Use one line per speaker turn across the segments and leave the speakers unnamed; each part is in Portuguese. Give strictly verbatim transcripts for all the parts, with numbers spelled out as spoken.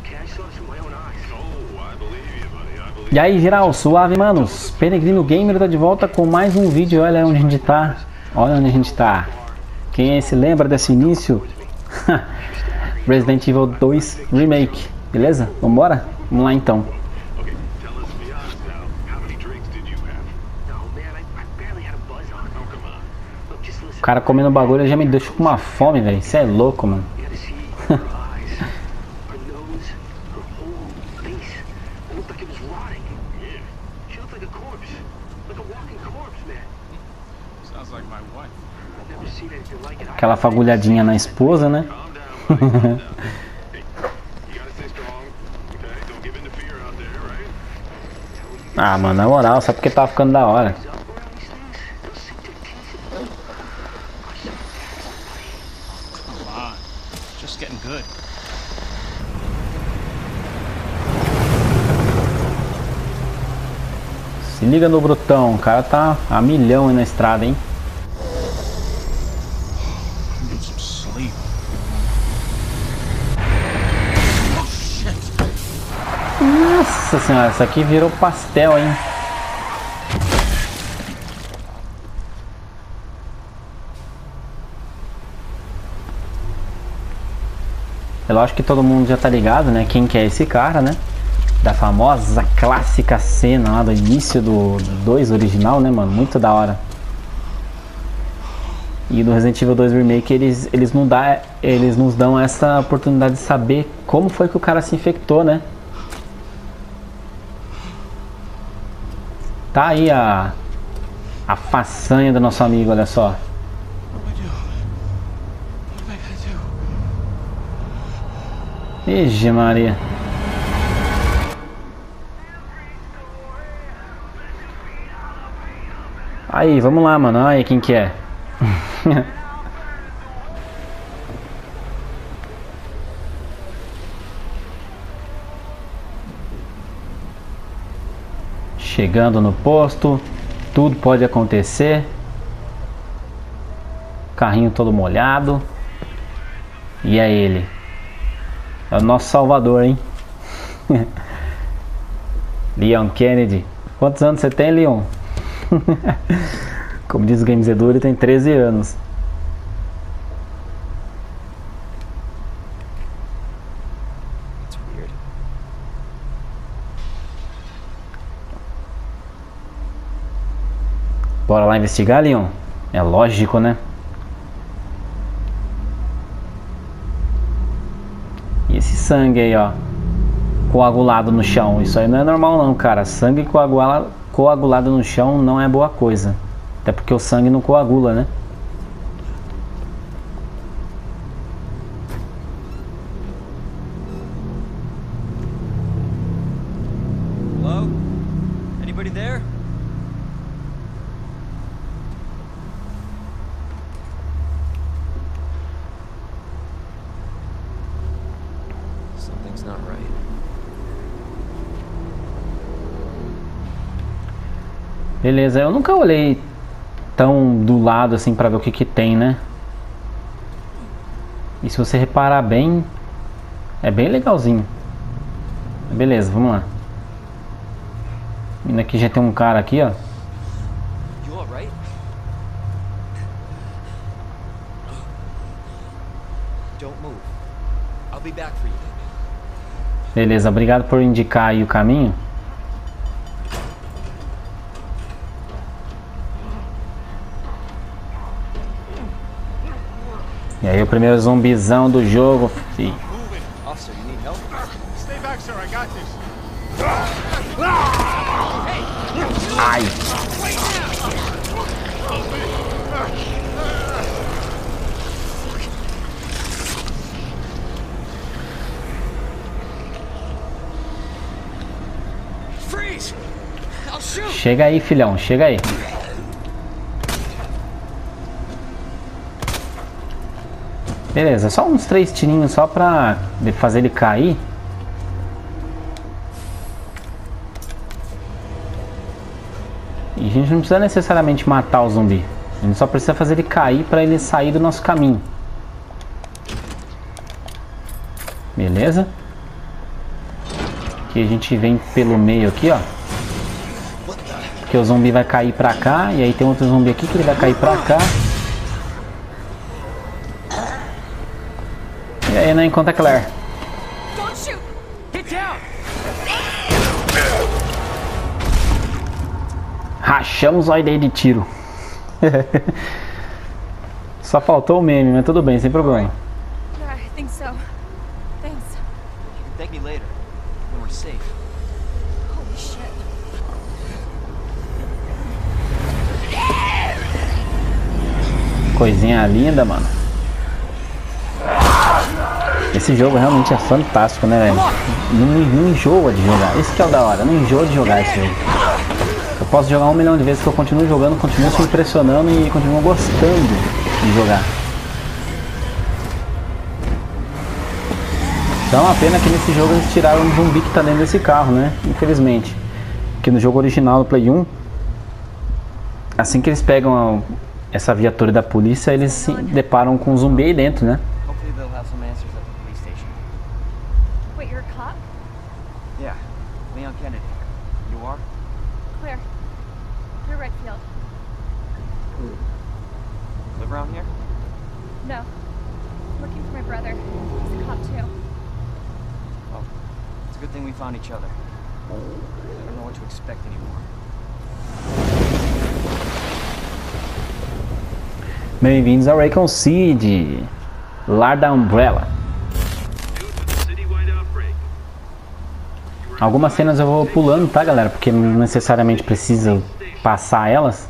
E aí, geral, suave, manos? Peregrino Gamer tá de volta com mais um vídeo. Olha onde a gente tá. Olha onde a gente tá. Quem se lembra desse início? Resident Evil dois Remake. Beleza? Vambora? Vamos lá então. O cara comendo bagulho já me deixou com uma fome, velho. Isso é louco, mano. Aquela fagulhadinha na esposa, né? Ah, mano, na moral, só porque tava ficando da hora. Se liga no brutão, o cara tá a milhão aí na estrada, hein? Nossa senhora, isso aqui virou pastel, hein? É lógico que todo mundo já tá ligado, né? Quem que é esse cara, né? Da famosa clássica cena lá do início do dois original, né, mano? Muito da hora. E do Resident Evil dois Remake eles, eles, não dá, eles nos dão essa oportunidade de saber como foi que o cara se infectou, né? Tá aí a, a façanha do nosso amigo, olha só. Ixi, Maria. Aí, vamos lá, mano. Aí, quem que é? Chegando no posto, tudo pode acontecer. Carrinho todo molhado. E é ele. É o nosso salvador, hein? Leon Kennedy. Quantos anos você tem, Leon? Como diz o Games Edu, ele tem treze anos. Bora lá investigar, Leon? É lógico, né? E esse sangue aí, ó, coagulado no chão. Isso aí não é normal não, cara. Sangue coagula, coagulado no chão não é boa coisa. Até porque o sangue não coagula, né?
Hello? Anybody there? Something's not right.
Beleza, eu nunca olhei tão do lado assim pra ver o que que tem, né? E se você reparar bem, é bem legalzinho. Beleza, vamos lá. Vindo aqui já tem um cara aqui, ó.
You all right? Don't move. I'll be back for you.
Beleza, obrigado por indicar aí o caminho. E aí o primeiro zumbizão do jogo, filho.
Officer, you need help?
Stay back, sir. I got this.
Ai.
Freeze! I'll shoot.
Chega aí, filhão, chega aí. Beleza, só uns três tirinhos só pra fazer ele cair. E a gente não precisa necessariamente matar o zumbi. A gente só precisa fazer ele cair pra ele sair do nosso caminho. Beleza? Que a gente vem pelo meio aqui, ó. Que o zumbi vai cair pra cá. E aí tem outro zumbi aqui que ele vai cair pra cá. E aí não encontra a Claire. Rachamos a ideia de tiro. Só faltou o meme, mas tudo bem, sem problema.
Yeah, I think so. Thanks.
You can thank me later, when we're safe.
Holy shit.
Coisinha linda, mano. Esse jogo realmente é fantástico, né, velho? Não, não enjoa de jogar. Esse que é o da hora, não enjoa de jogar esse jogo. Eu posso jogar um milhão de vezes que eu continuo jogando, continuo se impressionando e continuo gostando de jogar. Então é uma pena que nesse jogo eles tiraram um zumbi que tá dentro desse carro, né? Infelizmente. Porque no jogo original do Play um, assim que eles pegam a, essa viatura da polícia, eles se deparam com um zumbi aí dentro, né?
Hopefully they'll have some answers at the police station.
Wait, you're a cop?
Yeah, Leon Kennedy. You are?
Claire. Claire Redfield.
Live around here?
No. I'm looking for my brother. He's a cop too.
Well, it's a good thing we found each other. I don't know what to expect anymore.
Bem-vindos ao Raycon City, Lar da Umbrella. Algumas cenas eu vou pulando, tá, galera? Porque não necessariamente precisa passar elas.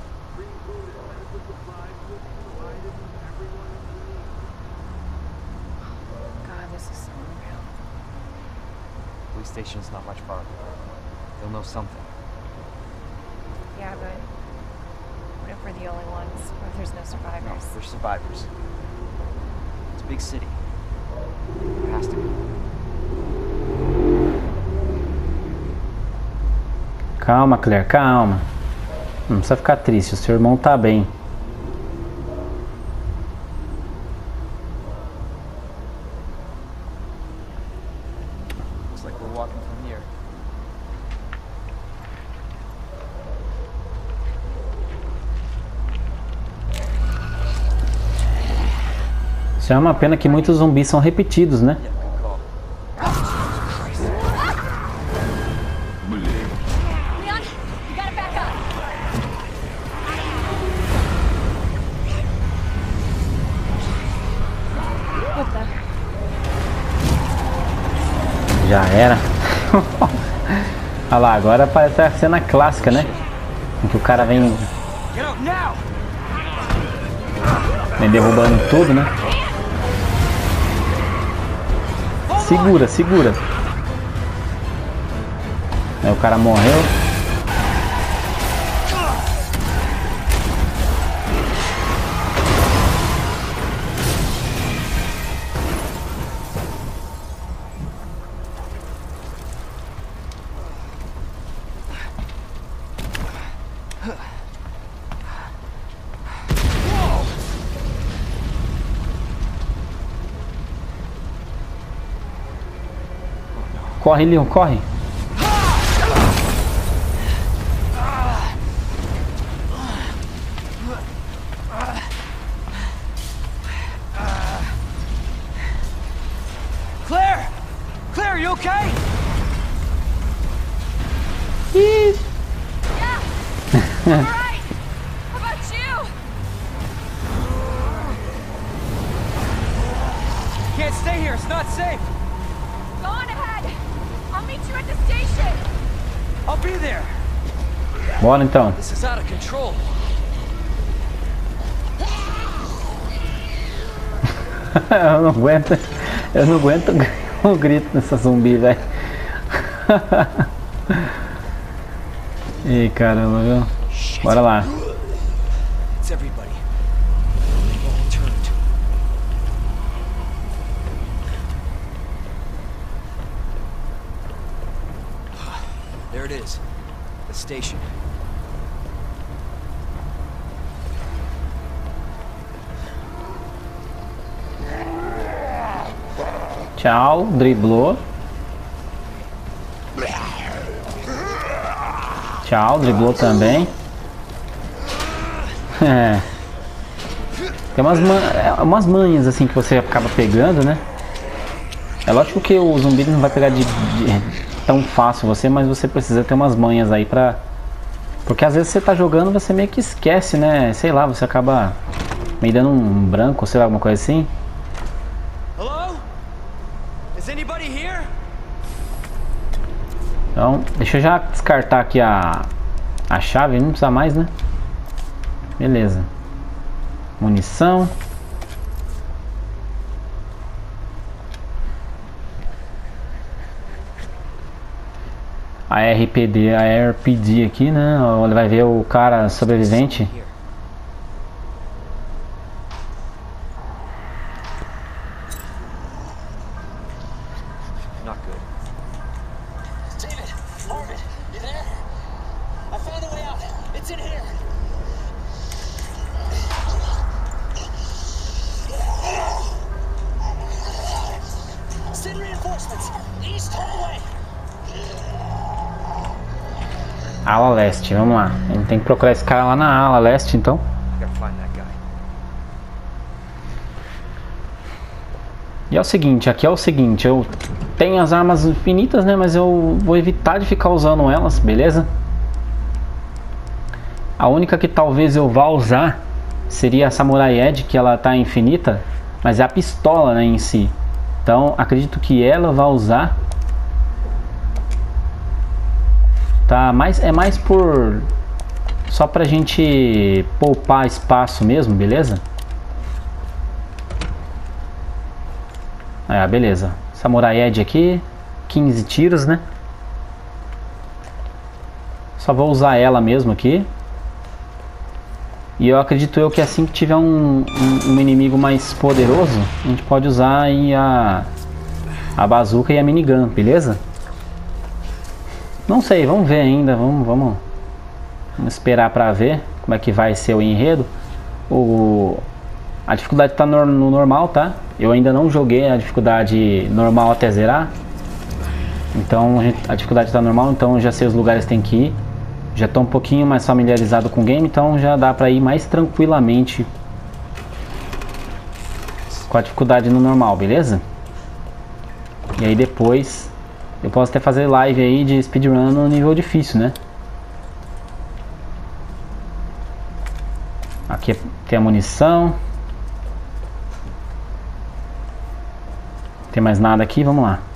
God, this is so unreal.
Police station's not much farther. They'll know something.
Yeah, but what if we're the only ones? What if there's no
No,
survivors?
they're survivors. It's a big city. There has to be.
Calma, Claire, calma. Não precisa ficar triste, o seu irmão tá bem.
Looks like we're walking from here.
Isso é uma pena que muitos zumbis são repetidos, né?
Yeah, good call.
Leon, you gotta back up. What the?
Já era. Olha lá, agora parece a cena clássica, né? Em que o cara vem,
Get out now!
vem derrubando tudo, né? Segura, segura. Aí o cara morreu. Corre, Leon, corre.
Claire! Claire, you okay?
Yeah. All right. How about you?
Can't stay here, it's not safe.
Go on ahead. I'll meet you at the station.
I'll be there.
Bora então.
This is out of control.
Eu não aguento. Eu não aguento o grito dessa zumbi, velho. Ih, caramba, viu? Bora lá.
It's everybody. They've all turned. There it is. The station.
Tchau, driblou. Tchau, driblou também. É. Tem umas, man umas manhas assim que você acaba pegando, né? É lógico que o zumbi não vai pegar de, de tão fácil você, mas você precisa ter umas manhas aí pra... Porque às vezes você tá jogando, você meio que esquece, né? Sei lá, você acaba meio dando um branco, sei lá, alguma coisa assim.
Hello? Is anybody here?
Então, deixa eu já descartar aqui a, a chave, não precisa mais, né? Beleza. Munição. A R P D, a R P D aqui, né? Ele vai ver o cara sobrevivente.
Not good.
David, Marvin, you there? I found a way out. It's in here. Send reinforcements. East hallway.
Ala leste, vamos lá. A gente tem que procurar esse cara lá na ala leste, então.
I gotta find that guy.
E é o seguinte, aqui é o seguinte, eu tenho as armas infinitas, né? Mas eu vou evitar de ficar usando elas, beleza? A única que talvez eu vá usar seria a Samurai Edge, que ela tá infinita, mas é a pistola, né, em si. Então acredito que ela vai usar. Tá, mas é mais por só pra gente poupar espaço mesmo, beleza? É, beleza. Samurai Edge aqui, quinze tiros, né? Só vou usar ela mesmo aqui. E eu acredito eu que assim que tiver um, um, um inimigo mais poderoso, a gente pode usar aí a, a bazuca e a minigun, beleza? Não sei, vamos ver ainda, vamos, vamos, vamos esperar pra ver como é que vai ser o enredo. O, a dificuldade tá no, no normal, tá? Eu ainda não joguei a dificuldade normal até zerar. Então a dificuldade tá normal, então eu já sei os lugares que tem que ir. Já tô um pouquinho mais familiarizado com o game, então já dá pra ir mais tranquilamente com a dificuldade no normal, beleza? E aí depois eu posso até fazer live aí de speedrun no nível difícil, né? Aqui tem a munição. Tem mais nada aqui, vamos lá.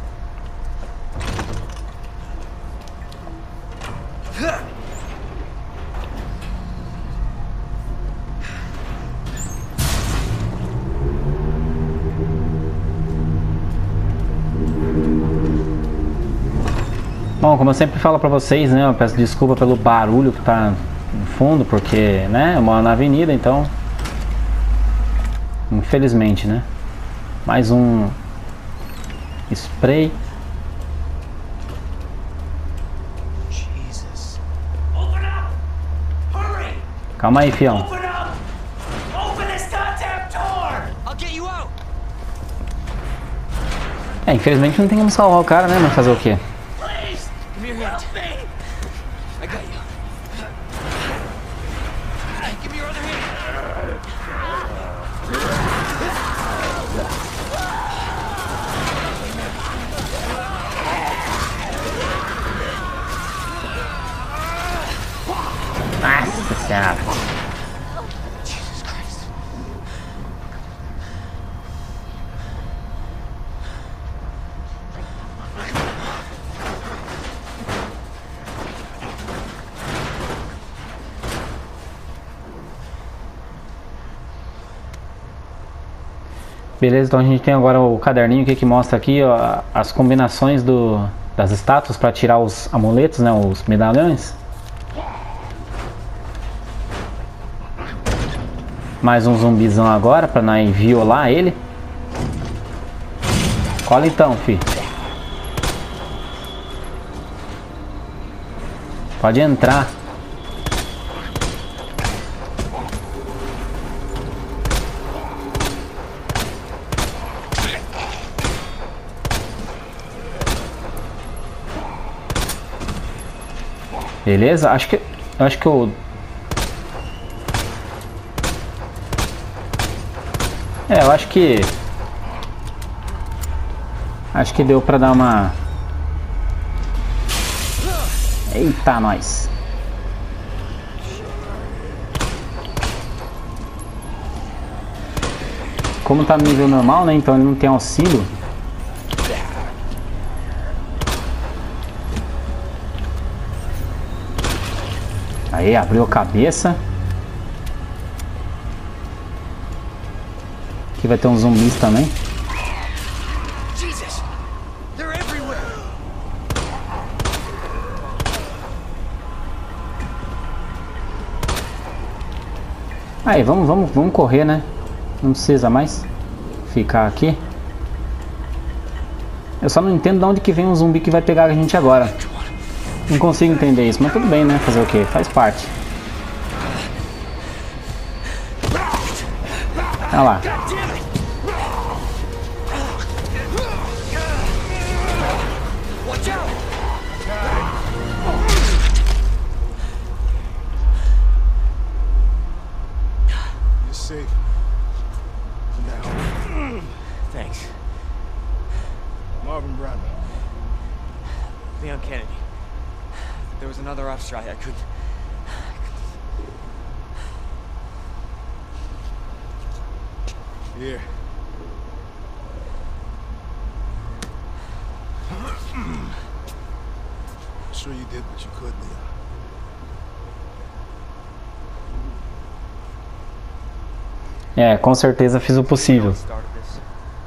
Bom, como eu sempre falo pra vocês, né, eu peço desculpa pelo barulho que tá no fundo, porque, né, eu moro na avenida, então, infelizmente, né, mais um spray.
Jesus. Open up! Hurry!
Calma aí, fião.
Open up! Open this goddamn door!
I'll get you out.
É, infelizmente não tem como salvar o cara, né, mas fazer o quê?
Please!
Give me your hand.
Help me!
I got you. Hey, give me your other hand.
Nossa senhora.
Jesus Christ.
Beleza, então a gente tem agora o caderninho aqui que mostra aqui, ó, as combinações do, das estátuas para tirar os amuletos, né, os medalhões. Mais um zumbizão agora para nós violar ele. Cola então, fi. Pode entrar. Beleza? Acho que... Eu acho que eu... É, eu acho que... Acho que deu pra dar uma... Eita, nós. Como tá no nível normal, né? Então ele não tem auxílio. Aí, abriu a cabeça. Aqui vai ter uns zumbis também.
Jesus! They're everywhere!
Aí, vamos, vamos, vamos correr, né? Não precisa mais ficar aqui. Eu só não entendo de onde que vem um zumbi que vai pegar a gente agora. Não consigo entender isso, mas tudo bem, né? Fazer o quê? Faz parte. Olha lá.
You're safe.
Thanks.
Marvin Brown.
Leon Kennedy. There was another off strike. I couldn't...
Here. I'm sure you did what you could, Leon.
É, com certeza fiz o possível.
Started this.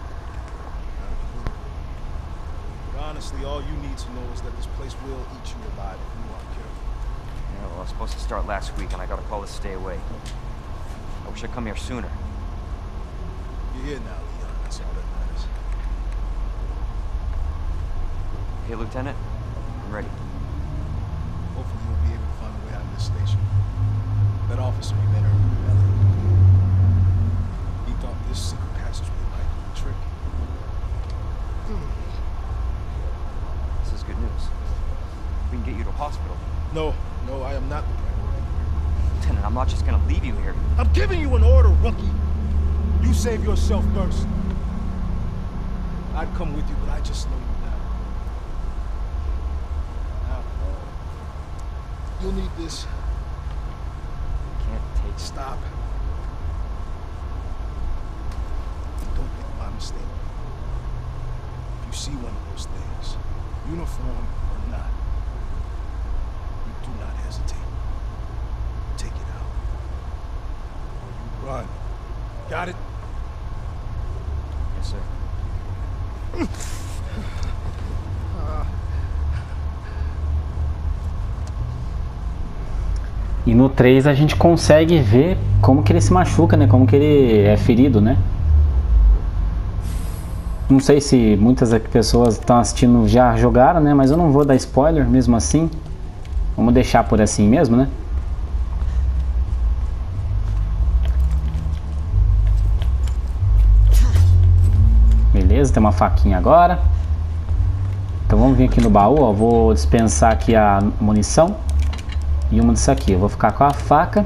But honestly, all you need to know is that this place will eat you alive if you aren't careful.
Yeah, well, I was supposed to start last week, and I got a call to stay away. I wish I'd come here sooner.
You're here now, Leon. That's all that matters.
Hey, Lieutenant, I'm ready.
Hopefully you'll be able to find a way out of this station. That officer you met earlier, Elliot. He thought this secret passageway might do the trick.
This is good news. We can get you to a hospital.
No, no, I am not the priority.
Lieutenant, I'm not just gonna leave you here.
I'm giving you an order, rookie. You save yourself first. I'd come with you, but I just know you now. Now, you'll need this.
Can't take...
Stop. Don't make my mistake. If you see one of those things, uniform or not, you do not hesitate. Take it out. Or you run. Got it?
Yes, sir.
E no três a gente consegue ver como que ele se machuca, né? Como que ele é ferido, né? Não sei se muitas pessoas que estão assistindo já jogaram, né? Mas eu não vou dar spoiler mesmo assim. Vamos deixar por assim mesmo, né? Beleza, tem uma faquinha agora. Então vamos vir aqui no baú, ó. Vou dispensar aqui a munição. E uma disso aqui. Eu vou ficar com a faca.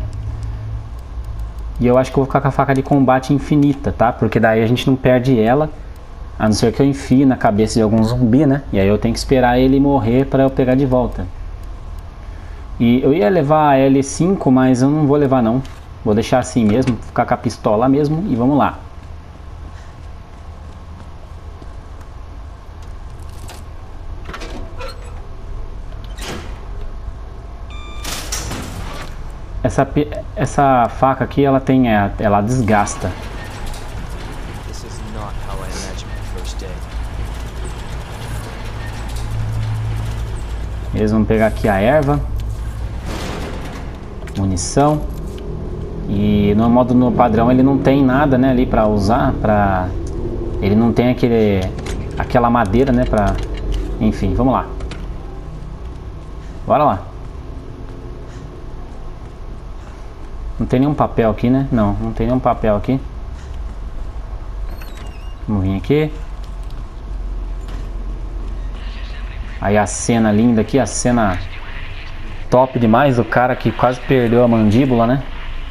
E eu acho que eu vou ficar com a faca de combate infinita, tá? Porque daí a gente não perde ela. A não ser que eu enfie na cabeça de algum zumbi, né? E aí eu tenho que esperar ele morrer para eu pegar de volta. E eu ia levar a L cinco, mas eu não vou levar não. Vou deixar assim mesmo, ficar com a pistola mesmo e vamos lá. Essa, essa faca aqui, ela tem, ela desgasta.
This is not how I imagined the first day.
Eles vão pegar aqui a erva, munição. E no modo no padrão ele não tem nada, né, ali para usar, para ele não tem aquele aquela madeira, né, para enfim, vamos lá. Bora lá. Não tem nenhum papel aqui, né? Não, não tem nenhum papel aqui. Vamos vir aqui. Aí a cena linda aqui, a cena top demais, o cara que quase perdeu a mandíbula, né?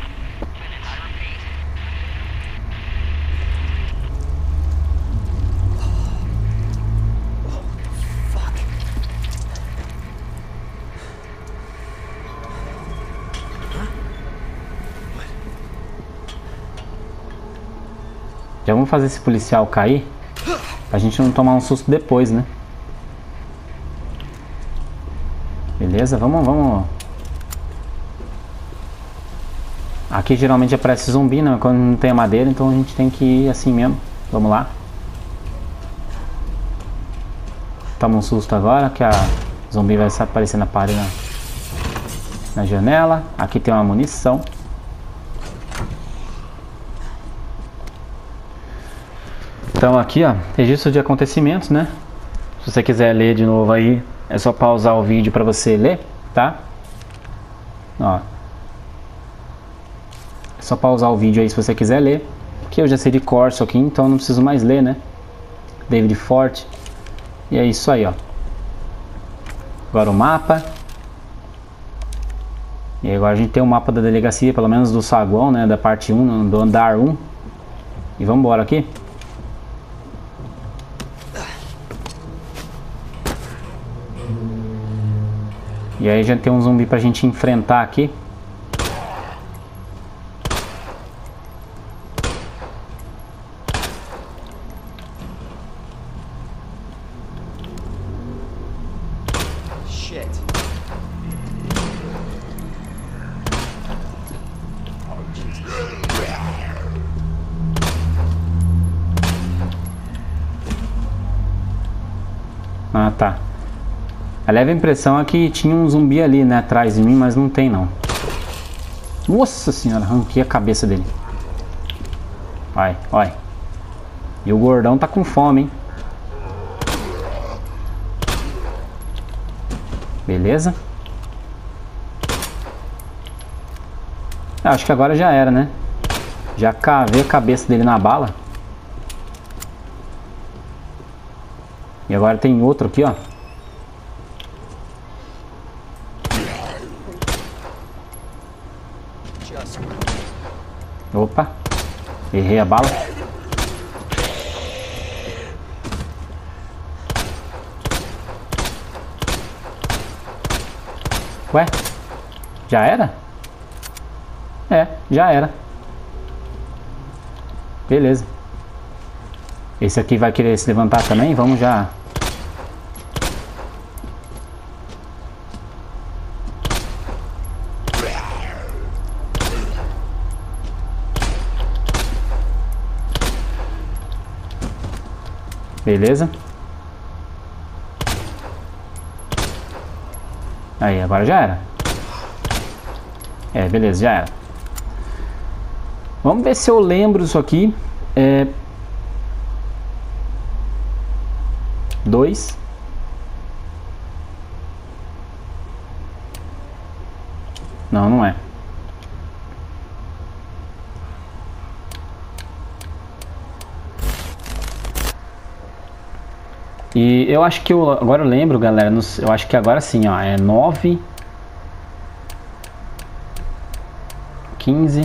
Já vamos fazer esse policial cair, pra gente não tomar um susto depois, né? Beleza, vamos, vamos. Aqui geralmente aparece zumbi, né? Quando não tem a madeira, então a gente tem que ir assim mesmo. Vamos lá. Toma um susto agora, que a zumbi vai aparecer na parede, na, na janela. Aqui tem uma munição. Então aqui, ó, registro de acontecimentos, né? Se você quiser ler de novo aí, é só pausar o vídeo para você ler, tá? Ó. É só pausar o vídeo aí se você quiser ler. Que eu já sei de cor isso aqui, então não preciso mais ler, né? David Forte. E é isso aí, ó. Agora o mapa. E agora a gente tem o mapa da delegacia, pelo menos do saguão, né? Da parte um, do andar um. E vamos embora aqui. E aí já tem um zumbi pra gente enfrentar aqui.
Shit.
Ah, tá. A leve impressão é que tinha um zumbi ali, né, atrás de mim, mas não tem não. Nossa senhora, arranquei a cabeça dele. Vai, vai. E o gordão tá com fome, hein. Beleza. Ah, acho que agora já era, né. Já cavei a cabeça dele na bala. E agora tem outro aqui, ó. Opa, errei a bala. Ué, já era? É, já era. Beleza. Esse aqui vai querer se levantar também, vamos já. Beleza. Aí, agora já era. É, beleza, já era. Vamos ver se eu lembro isso aqui. É... Dois. Não, não é. E eu acho que eu agora eu lembro, galera, eu acho que agora sim, ó, é nove, quinze,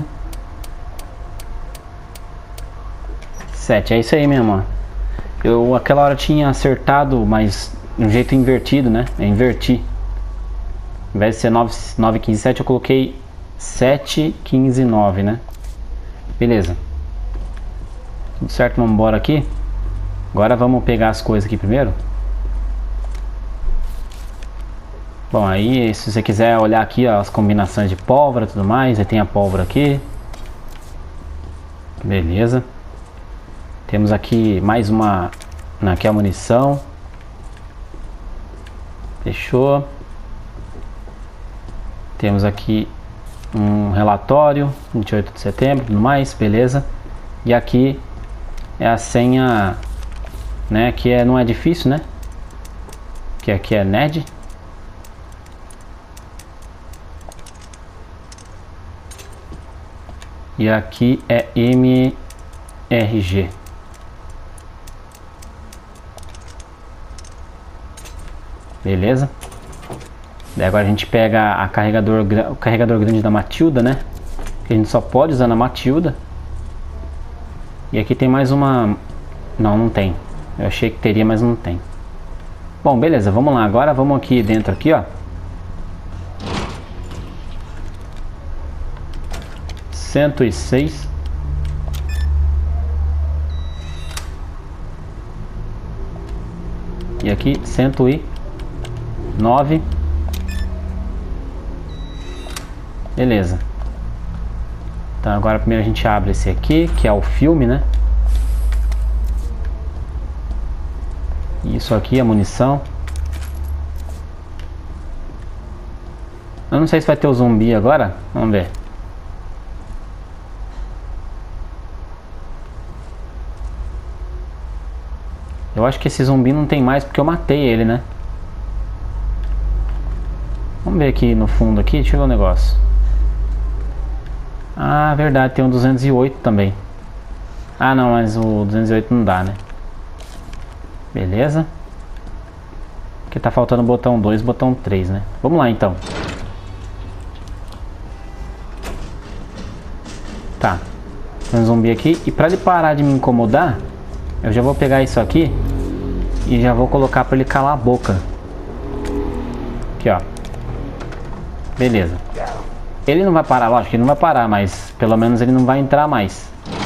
sete, é isso aí mesmo, ó. Eu aquela hora tinha acertado, mas de um jeito invertido, né? Eu inverti. Ao invés de ser nove, nove, quinze, sete, eu coloquei sete, quinze, nove, né? Beleza. Tudo certo, vamos embora aqui. Agora vamos pegar as coisas aqui primeiro. Bom, aí se você quiser olhar aqui, ó, as combinações de pólvora e tudo mais, aí tem a pólvora aqui. Beleza. Temos aqui mais uma, aqui a munição. Fechou. Temos aqui um relatório, vinte e oito de setembro, tudo mais, beleza. E aqui é a senha, né, que é, não é difícil, né? Que aqui é Ned. E aqui é M R G. Beleza? Daí agora a gente pega a carregador, o carregador grande da Matilda, né? Que a gente só pode usar na Matilda. E aqui tem mais uma... Não, não tem. Eu achei que teria, mas não tem. Bom, beleza, vamos lá. Agora vamos aqui dentro, aqui, ó. cento e seis. E aqui, cento e nove. Beleza. Então agora primeiro a gente abre esse aqui, que é o filme, né? Isso aqui é a munição. Eu não sei se vai ter o zumbi agora. Vamos ver. Eu acho que esse zumbi não tem mais porque eu matei ele, né? Vamos ver aqui no fundo aqui. Deixa eu ver o negócio. Ah, verdade. Tem um duzentos e oito também. Ah, não. Mas o duzentos e oito não dá, né? Beleza. Aqui tá faltando o botão dois e botão três, né? Vamos lá, então. Tá. Tem um zumbi aqui. E pra ele parar de me incomodar, eu já vou pegar isso aqui e já vou colocar pra ele calar a boca. Aqui, ó. Beleza. Ele não vai parar, lógico que ele não vai parar, mas pelo menos ele não vai entrar mais.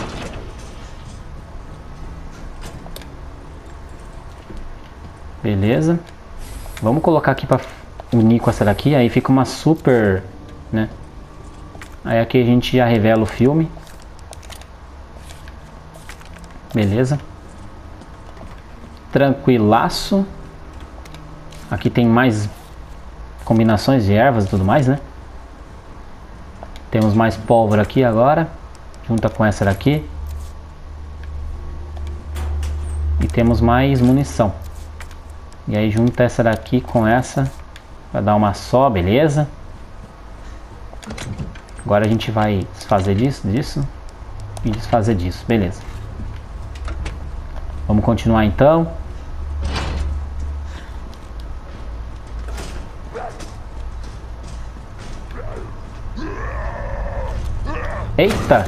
Beleza. Vamos colocar aqui pra unir com essa daqui, aí fica uma super, né? Aí aqui a gente já revela o filme. Beleza. Tranquilaço. Aqui tem mais combinações de ervas e tudo mais, né? Temos mais pólvora aqui agora, junta com essa daqui. E temos mais munição. E aí junta essa daqui com essa, vai dar uma só, beleza? Agora a gente vai desfazer disso, disso e desfazer disso, beleza? Vamos continuar então. Eita!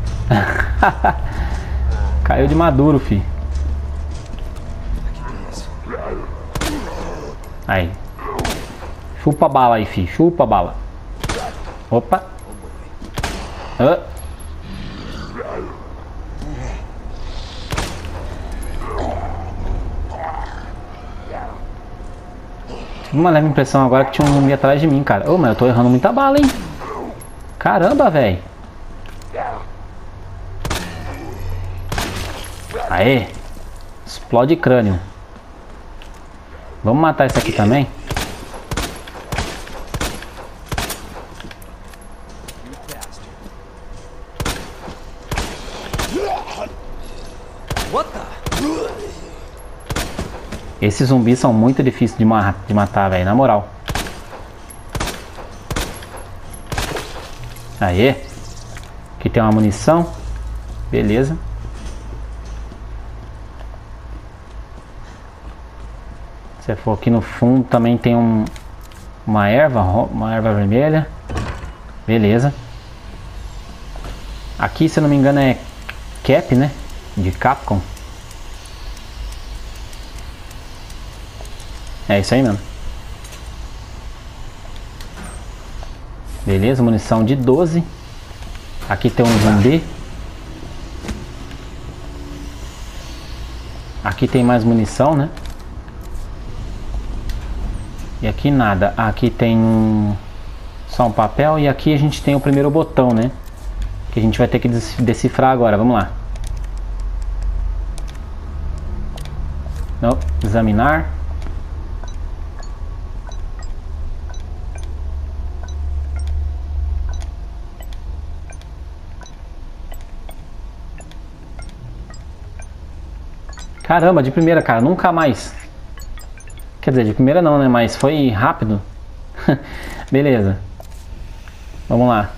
Caiu de maduro, fi. Aí. Chupa a bala aí, fi. Chupa a bala. Opa. Ah. Tive uma leve impressão agora que tinha um zumbi atrás de mim, cara. Ô, oh, mas eu tô errando muita bala, hein? Caramba, velho. Aê. Explode crânio. Vamos matar esse aqui também. Esses zumbis são muito difíceis de, ma de matar, velho, na moral. Aê. Aqui tem uma munição. Beleza. Se for aqui no fundo também tem um, uma erva, uma erva vermelha. Beleza. Aqui, se eu não me engano, é cap, né? De Capcom. É isso aí mesmo. Beleza, munição de doze. Aqui tem um zumbi. Aqui tem mais munição, né? E aqui nada. Aqui tem um, só um papel. E aqui a gente tem o primeiro botão, né? Que a gente vai ter que decifrar agora. Vamos lá. Não, examinar. Caramba, de primeira, cara. Nunca mais. Quer dizer, de primeira não, né? Mas foi rápido. Beleza. Vamos lá.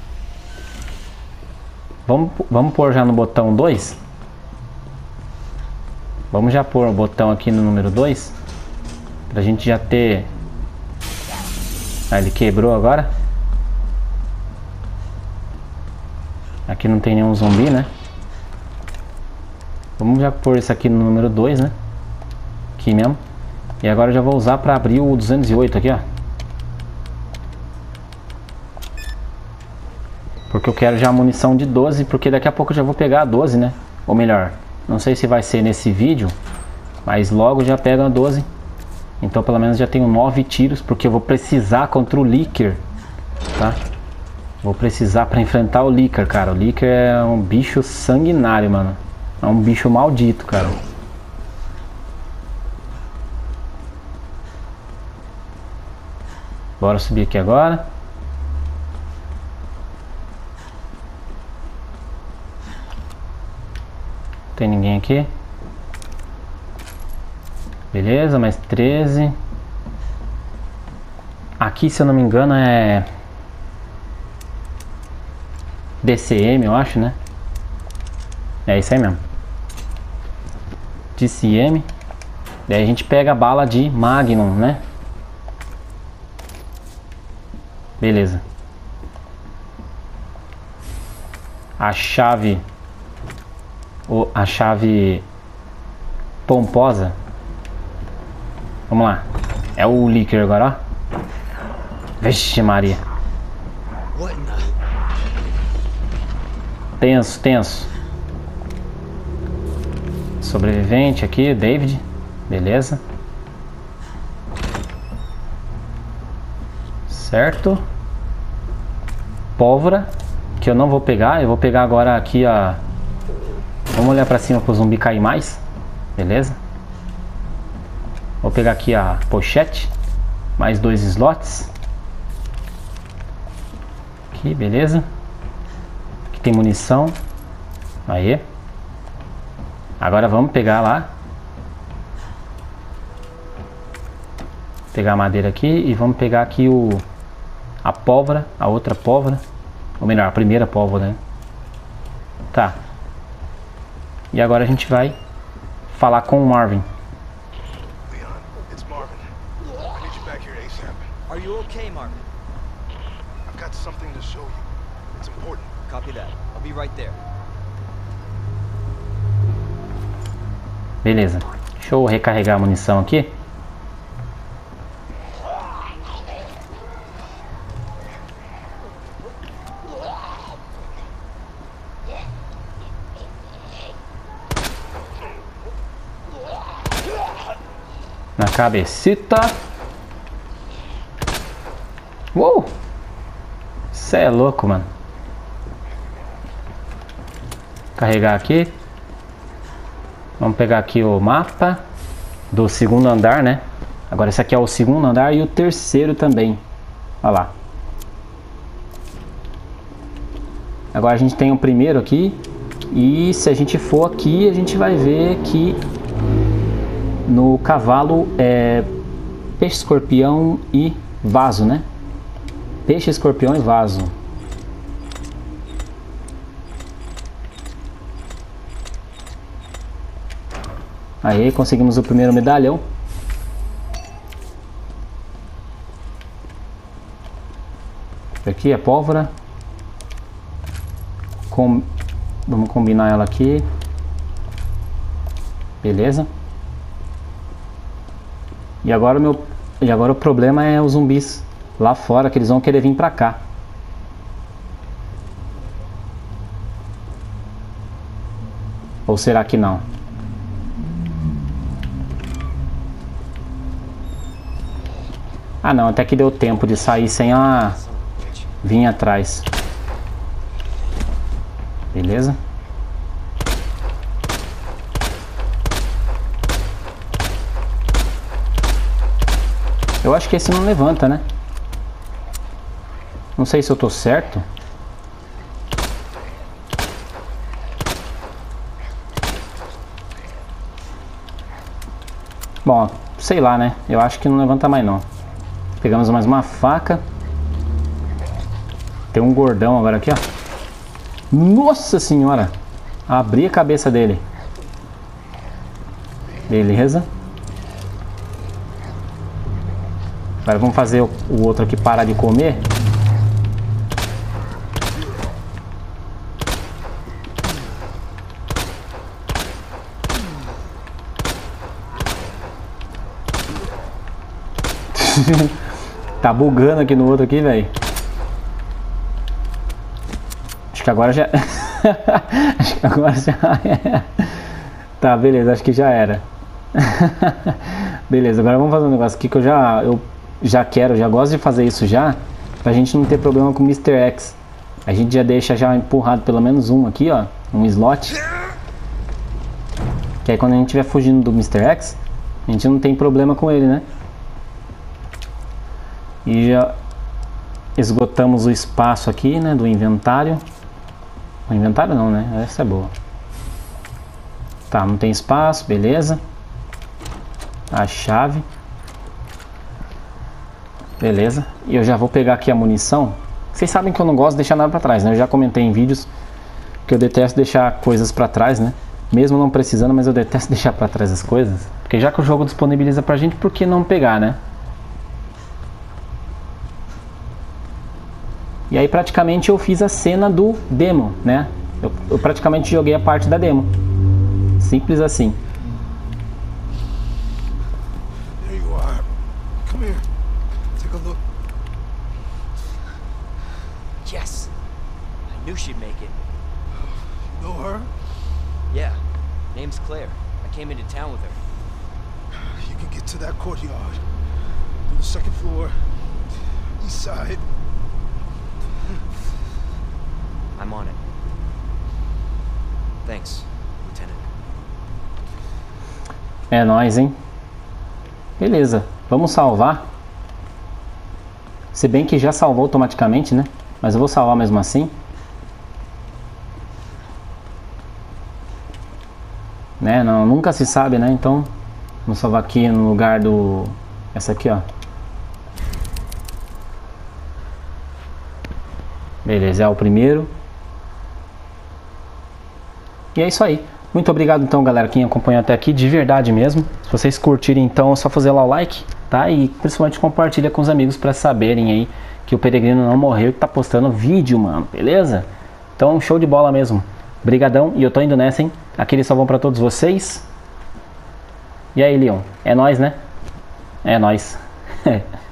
Vamos, vamos pôr já no botão dois. Vamos já pôr o botão aqui no número dois. Pra gente já ter Ah, ele quebrou agora. Aqui não tem nenhum zumbi, né? Vamos já pôr isso aqui no número dois, né? Aqui mesmo. E agora eu já vou usar para abrir o duzentos e oito aqui, ó. Porque eu quero já a munição de doze, porque daqui a pouco eu já vou pegar a doze, né? Ou melhor, não sei se vai ser nesse vídeo, mas logo já pego a doze. Então pelo menos já tenho nove tiros, porque eu vou precisar contra o Licker, tá? Vou precisar para enfrentar o Licker, cara. O Licker é um bicho sanguinário, mano. É um bicho maldito, cara. Bora subir aqui agora. Não tem ninguém aqui. Beleza, mais treze. Aqui, se eu não me engano, é D C M, eu acho, né? É isso aí mesmo. D C M. Daí a gente pega a bala de Magnum, né? Beleza. A chave... O, a chave pomposa. Vamos lá. É o Licker agora, ó. Vixe Maria. Tenso, tenso. Sobrevivente aqui, David. Beleza. Certo. Pólvora, que eu não vou pegar. Eu vou pegar agora aqui a... Vamos olhar pra cima pro zumbi cair mais. Beleza. Vou pegar aqui a pochete. Mais dois slots. Aqui, beleza. Aqui tem munição. Aí. Agora vamos pegar lá. Pegar a madeira aqui e vamos pegar aqui o... A pólvora, a outra pólvora. Ou melhor, a primeira pólvora, né? Tá. E agora a gente vai falar com o Marvin.
Leon, it's Marvin. I need you back here ASAP.
Are you okay, Marvin?
I've got something to show you. It's important.
Copy that. I'll be right there.
Beleza. Deixa eu recarregar a munição aqui. Na cabecita. Uou! Cê é louco, mano. Carregar aqui. Vamos pegar aqui o mapa do segundo andar, né? Agora esse aqui é o segundo andar e o terceiro também. Olha lá. Agora a gente tem o primeiro aqui. E se a gente for aqui, a gente vai ver que no cavalo é peixe, escorpião e vaso, né? Peixe, escorpião e vaso. Aí conseguimos o primeiro medalhão. Aqui é pólvora. Com... Vamos combinar ela aqui. Beleza. E agora o meu, e agora o problema é os zumbis lá fora, que eles vão querer vir pra cá. Ou será que não? Ah não, até que deu tempo de sair sem a vir atrás. Beleza? Eu acho que esse não levanta, né? Não sei se eu tô certo. Bom, sei lá, né? Eu acho que não levanta mais não. Pegamos mais uma faca. Tem um gordão agora aqui, ó. Nossa senhora! Abri a cabeça dele. Beleza. Agora vamos fazer o, o outro aqui parar de comer. Tá bugando aqui no outro aqui, velho. Acho que agora já... acho que agora já é. Tá, beleza, acho que já era. Beleza, agora vamos fazer um negócio aqui que eu já, eu já quero, já gosto de fazer isso já, pra gente não ter problema com o mister X. A gente já deixa já empurrado pelo menos um aqui, ó, um slot. Que aí quando a gente estiver fugindo do mister X, a gente não tem problema com ele, né? E já esgotamos o espaço aqui, né, do inventário. O inventário não, né? Essa é boa. Tá, não tem espaço, beleza. A chave. Beleza. E eu já vou pegar aqui a munição. Vocês sabem que eu não gosto de deixar nada pra trás, né? Eu já comentei em vídeos que eu detesto deixar coisas pra trás, né? Mesmo não precisando, mas eu detesto deixar pra trás as coisas. Porque já que o jogo disponibiliza pra gente, por que não pegar, né? E aí praticamente eu fiz a cena do demo, né? Eu, eu praticamente joguei a parte da demo. Simples assim.
There you are. Come here. Take a look.
Yes. I knew she'd make it.
You know her?
Yeah. Name's Claire. I came into town with her.
You can get to that courtyard. To the second floor. East side.
I'm on it. Thanks, Lieutenant.
É nóis, hein? Beleza, vamos salvar. Se bem que já salvou automaticamente, né? Mas eu vou salvar mesmo assim. Né? Não, nunca se sabe, né? Então, vamos salvar aqui no lugar do... Essa aqui, ó. Beleza, é o primeiro. E é isso aí. Muito obrigado então, galera, quem acompanhou até aqui, de verdade mesmo. Se vocês curtirem, então é só fazer lá o like, tá? E principalmente compartilha com os amigos para saberem aí que o Peregrino não morreu e tá postando vídeo, mano, beleza? Então, show de bola mesmo. Brigadão, e eu tô indo nessa, hein? Aquele salvão para todos vocês. E aí, Leon? É nóis, né? É nóis.